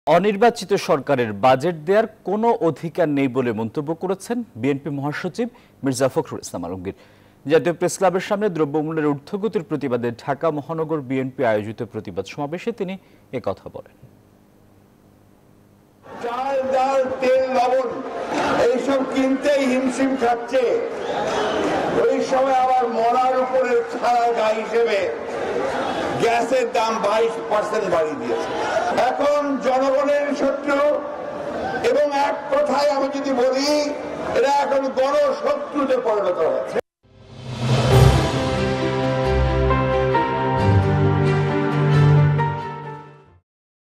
অনির্বাচিত সরকারের বাজেট দেওয়ার কোনো অধিকার নেই বলে মন্তব্য করেছেন বিএনপি মহাসচিব মির্জা ফখরুল ইসলাম আলমগীর। জাতীয় প্রেস ক্লাবের সামনে দ্রব্যমূল্যের ঊর্ধ্বগতির প্রতিবাদে ঢাকা মহানগর বিএনপি আয়োজিত প্রতিবাদ সমাবেশে তিনি একথা বলেন। চাল, ডাল, তেল, লবণ এইসব কিনতেই হিমশিম খাচ্ছে। ওই সময় আবার মরার উপরে ছাড়া গায়ে হিসেবে গ্যাসের দাম 22% বাড়িয়ে দিয়েছে। এখন জনগণের শত্রু এবং এক কথায় আমি যদি বলি এরা এখন গণশত্রুতে পরিণত হয়েছে।